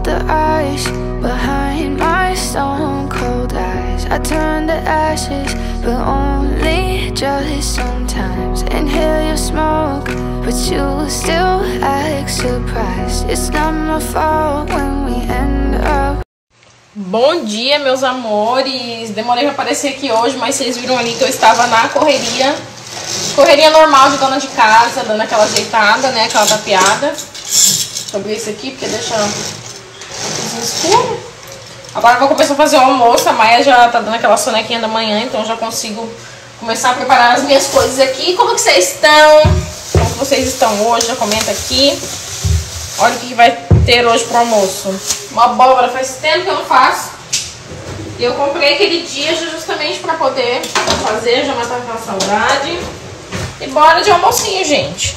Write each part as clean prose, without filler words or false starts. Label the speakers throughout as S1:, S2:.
S1: melt the ice behind my stone cold eyes. I turn to ashes, but only just sometimes. Inhale your smoke, but you still act surprised. It's not my fault when we end up.
S2: Bom dia, meus amores. Demorei pra aparecer aqui hoje, mas vocês viram ali que eu estava na correria. Correria normal de dona de casa, dando aquela ajeitada, né? Aquela tapeada. Deixa eu abrir isso aqui, porque deixa tudo escuro. Agora eu vou começar a fazer o almoço. A Maia já tá dando aquela sonequinha da manhã, então já consigo começar a preparar as minhas coisas aqui. Como que vocês estão? Como que vocês estão hoje? Já comenta aqui. Olha o que vai ter hoje pro almoço. Uma abóbora, faz tempo que eu não faço. E eu comprei aquele dia justamente pra poder fazer, já matar aquela saudade. E bora de almocinho, gente.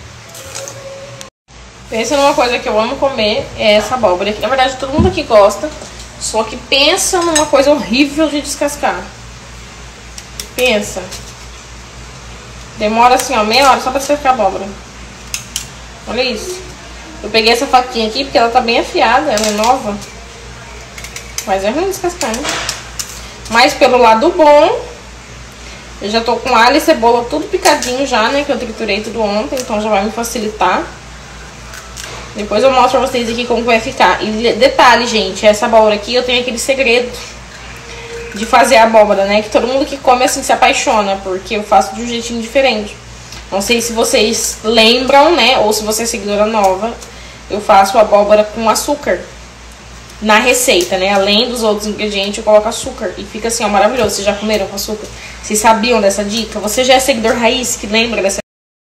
S2: Pensa numa coisa que eu amo comer, é essa abóbora. Na verdade, todo mundo aqui gosta. Só que pensa numa coisa horrível de descascar. Pensa. Demora assim, ó, meia hora só pra descascar a abóbora. Olha isso. Eu peguei essa faquinha aqui porque ela tá bem afiada, ela é nova. Mas é ruim descascar, né? Mas pelo lado bom, eu já tô com alho e cebola tudo picadinho já, né? Que eu triturei tudo ontem, então já vai me facilitar. Depois eu mostro pra vocês aqui como vai ficar. E detalhe, gente, essa abóbora aqui eu tenho aquele segredo de fazer a abóbora, né? Que todo mundo que come assim se apaixona, porque eu faço de um jeitinho diferente. Não sei se vocês lembram, né? Ou se você é seguidora nova. Eu faço abóbora com açúcar na receita, né? Além dos outros ingredientes, eu coloco açúcar. E fica assim, ó, maravilhoso. Vocês já comeram com açúcar? Vocês sabiam dessa dica? Você já é seguidor raiz que lembra dessa?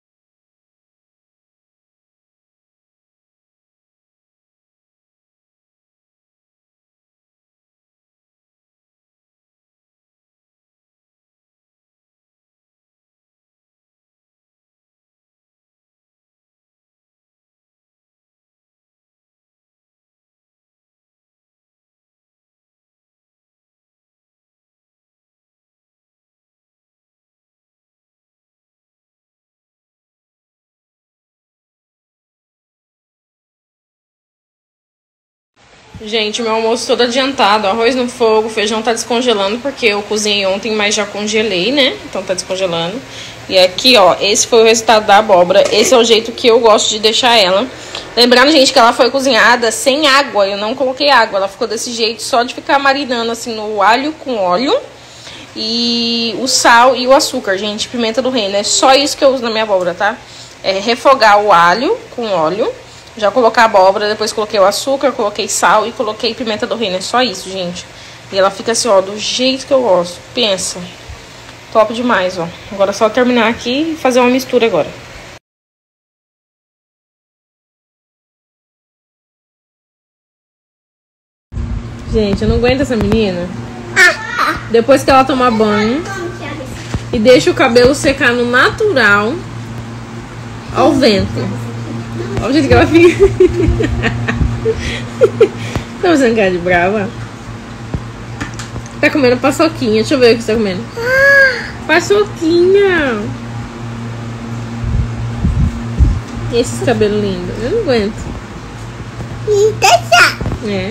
S2: Gente, meu almoço todo adiantado, arroz no fogo, feijão tá descongelando porque eu cozinhei ontem, mas já congelei, né? Então tá descongelando. E aqui, ó, esse foi o resultado da abóbora. Esse é o jeito que eu gosto de deixar ela. Lembrando, gente, que ela foi cozinhada sem água, eu não coloquei água. Ela ficou desse jeito, só de ficar marinando assim no alho com óleo. E o sal e o açúcar, gente, pimenta do reino. É só isso que eu uso na minha abóbora, tá? É refogar o alho com óleo. Já coloquei a abóbora, depois coloquei o açúcar, coloquei sal e coloquei pimenta do reino. É só isso, gente. E ela fica assim, ó, do jeito que eu gosto. Pensa. Top demais, ó. Agora é só terminar aqui e fazer uma mistura agora. Gente, eu não aguento essa menina. Depois que ela toma banho e deixa o cabelo secar no natural, ao vento. Olha o jeito que ela fica. Tá fazendo cara de brava? Tá comendo paçoquinha. Deixa eu ver o que você tá comendo. Paçoquinha. Esse cabelo lindo. Eu não aguento. É.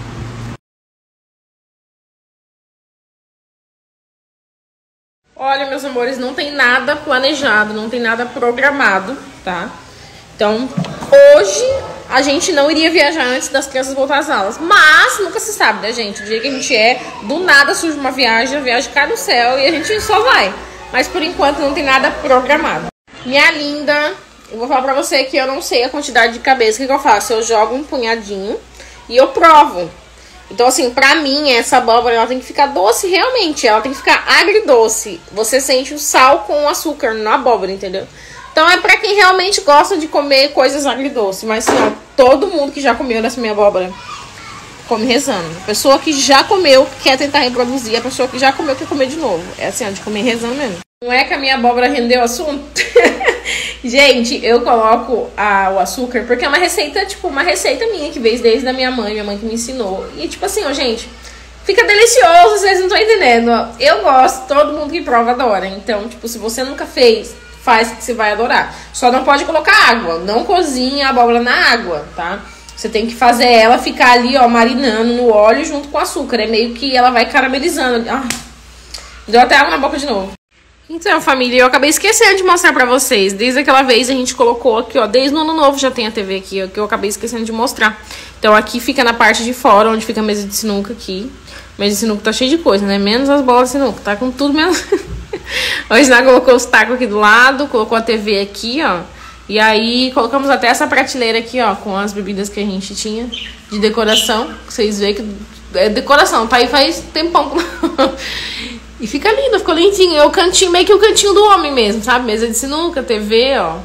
S2: Olha, meus amores, não tem nada planejado, não tem nada programado, tá? Então, hoje a gente não iria viajar antes das crianças voltar às aulas. Mas nunca se sabe, né, gente? O dia que a gente do nada surge uma viagem, a viagem cai no céu e a gente só vai. Mas por enquanto não tem nada programado. Minha linda, eu vou falar pra você que eu não sei a quantidade de cabeça. O que eu faço? Eu jogo um punhadinho e eu provo. Então, assim, pra mim, essa abóbora, ela tem que ficar doce realmente. Ela tem que ficar agridoce. Você sente o sal com o açúcar na abóbora, entendeu? Então é pra quem realmente gosta de comer coisas agridoces. Mas assim, ó, todo mundo que já comeu dessa minha abóbora come rezando. A pessoa que já comeu quer tentar reproduzir. A pessoa que já comeu quer comer de novo. É assim, ó, de comer rezando mesmo. Não é que a minha abóbora rendeu o assunto? Gente, eu coloco o açúcar porque é uma receita, tipo, uma receita minha que veio desde a minha mãe que me ensinou. E tipo assim, ó, gente, fica delicioso, vocês não estão entendendo. Eu gosto, todo mundo que prova adora. Então, tipo, se você nunca fez, faz que você vai adorar. Só não pode colocar água. Não cozinha a abóbora na água, tá? Você tem que fazer ela ficar ali, ó, marinando no óleo junto com o açúcar. É meio que ela vai caramelizando. Ai, deu até água na boca de novo. Então, família, eu acabei esquecendo de mostrar pra vocês. Desde aquela vez a gente colocou aqui, ó, desde o ano novo já tem a TV aqui, ó, que eu acabei esquecendo de mostrar. Então aqui fica na parte de fora, onde fica a mesa de sinuca aqui. A mesa de sinuca tá cheia de coisa, né? Menos as bolas de sinuca, tá com tudo menos. Hoje nós colocou os tacos aqui do lado, colocou a TV aqui, ó. E aí colocamos até essa prateleira aqui, ó, com as bebidas que a gente tinha de decoração. Vocês veem que é decoração, tá aí faz tempão. E fica lindo, ficou lindinho. É o cantinho, meio que o cantinho do homem mesmo, sabe? Mesa de sinuca, TV, ó.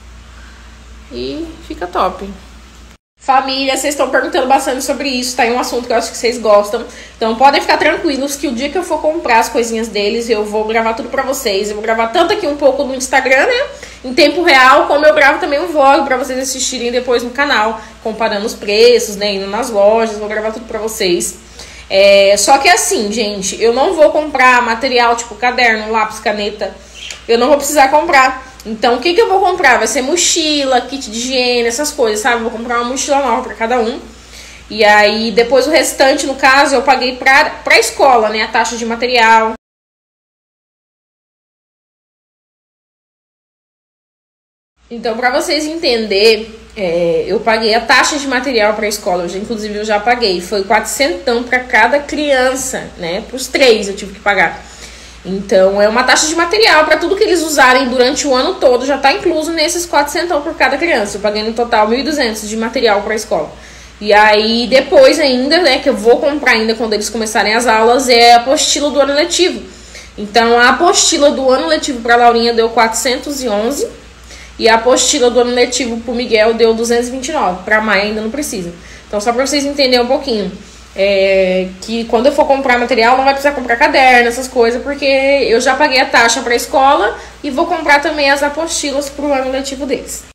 S2: E fica top. Família, vocês estão perguntando bastante sobre isso, tá? É um assunto que eu acho que vocês gostam. Então podem ficar tranquilos que o dia que eu for comprar as coisinhas deles, eu vou gravar tudo pra vocês. Eu vou gravar tanto aqui um pouco no Instagram, né? Em tempo real, como eu gravo também um vlog pra vocês assistirem depois no canal. Comparando os preços, né? Indo nas lojas, vou gravar tudo pra vocês. Só que assim, gente, eu não vou comprar material tipo caderno, lápis, caneta. Eu não vou precisar comprar. Então, o que eu vou comprar? Vai ser mochila, kit de higiene, essas coisas, sabe? Vou comprar uma mochila nova pra cada um. E aí, depois o restante, no caso, eu paguei pra escola, né? A taxa de material. Então, pra vocês entenderem, eu paguei a taxa de material pra escola. Inclusive, eu já paguei. Foi 400 pra cada criança, né? Pros 3 eu tive que pagar. Então, é uma taxa de material para tudo que eles usarem durante o ano todo, já tá incluso nesses 400 por cada criança. Eu paguei no total 1.200 de material para a escola. E aí, depois ainda, né, que eu vou comprar ainda quando eles começarem as aulas, é a apostila do ano letivo. Então, a apostila do ano letivo para a Laurinha deu 411 e a apostila do ano letivo para o Miguel deu 229. Para a Maia ainda não precisa. Então, só para vocês entenderem um pouquinho. Que quando eu for comprar material não vai precisar comprar caderno, essas coisas, porque eu já paguei a taxa para a escola e vou comprar também as apostilas para o ano letivo deles.